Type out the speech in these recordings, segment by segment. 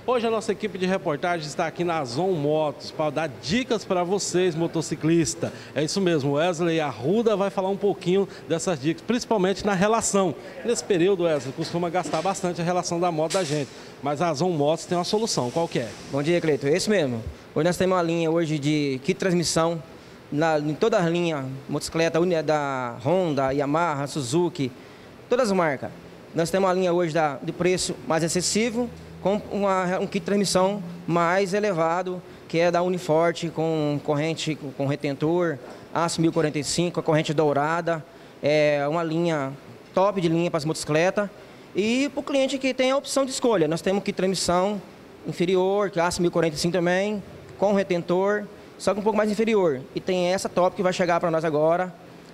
Hoje a nossa equipe de reportagem está aqui na Zon Motos para dar dicas para vocês, motociclista. É isso mesmo, Wesley Arruda vai falar um pouquinho dessas dicas, principalmente na relação. Nesse período, Wesley, costuma gastar bastante a relação da moto da gente, mas a Zon Motos tem uma solução, qual que é? Bom dia, Cleiton, é isso mesmo. Hoje nós temos uma linha hoje de kit transmissão, em todas as linhas, motocicleta da Honda, Yamaha, Suzuki, todas as marcas. Nós temos uma linha hoje de preço mais acessível, com um kit de transmissão mais elevado, que é da Uniforte, com corrente, com retentor, aço 1045, a corrente dourada, é uma linha top de linha para as motocicletas. E para o cliente que tem a opção de escolha, nós temos kit de transmissão inferior, que é aço 1045 também, com retentor, só que um pouco mais inferior. E tem essa top que vai chegar para nós agora,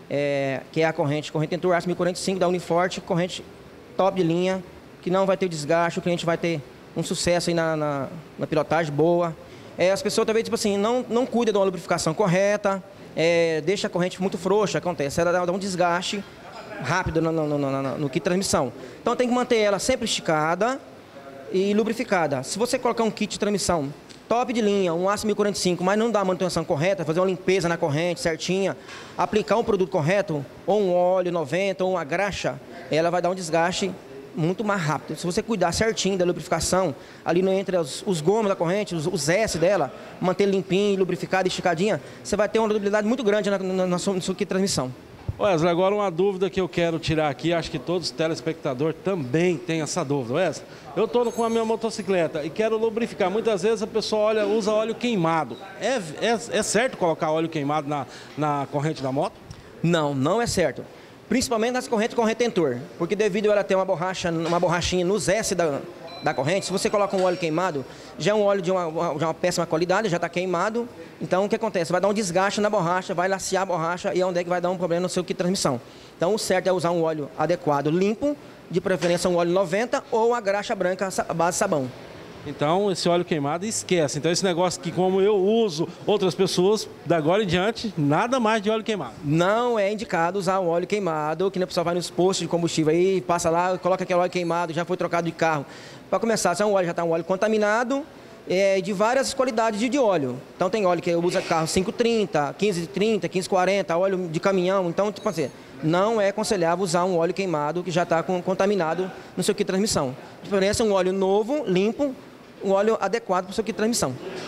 que é a corrente com retentor aço 1045 da Uniforte, corrente top de linha, que não vai ter desgaste, o cliente vai ter um sucesso aí na pilotagem boa. As pessoas talvez, tipo assim, não cuidam de uma lubrificação correta, deixa a corrente muito frouxa, acontece, ela dá um desgaste rápido no kit de transmissão. Então tem que manter ela sempre esticada e lubrificada. Se você colocar um kit de transmissão top de linha, um aço 1045, mas não dá a manutenção correta, fazer uma limpeza na corrente certinha, aplicar um produto correto, ou um óleo 90, ou uma graxa, ela vai dar um desgaste muito mais rápido. Se você cuidar certinho da lubrificação, ali entre os gomos da corrente, os S dela, manter limpinho, lubrificado, esticadinha, você vai ter uma durabilidade muito grande na sua kit de transmissão. Wesley, agora uma dúvida que eu quero tirar aqui, acho que todos os telespectadores também têm essa dúvida. Wesley, eu estou com a minha motocicleta e quero lubrificar. Muitas vezes a pessoa usa óleo queimado. É certo colocar óleo queimado na corrente da moto? Não, não é certo. Principalmente nas correntes com retentor, porque devido a ela ter uma borrachinha nos S da corrente, se você coloca um óleo queimado, já é um óleo de uma péssima qualidade, já está queimado. Então o que acontece? Vai dar um desgaste na borracha, vai lacear a borracha e é onde é que vai dar um problema no seu kit de transmissão. Então o certo é usar um óleo adequado, limpo, de preferência um óleo 90 ou a graxa branca à base de sabão. Então, esse óleo queimado, esquece. Então, esse negócio que, como eu uso, outras pessoas, da agora em diante, nada mais de óleo queimado. Não é indicado usar um óleo queimado, que a pessoa vai nos postos de combustível aí, passa lá, coloca aquele óleo queimado, já foi trocado de carro. Para começar, se é um óleo, já está um óleo contaminado, de várias qualidades de óleo. Então, tem óleo que usa carro 530, 1530, 1540, óleo de caminhão. Então, tipo assim, não é aconselhável usar um óleo queimado que já está contaminado no seu kit de transmissão. A diferença é um óleo novo, limpo, um óleo adequado para o seu kit de transmissão.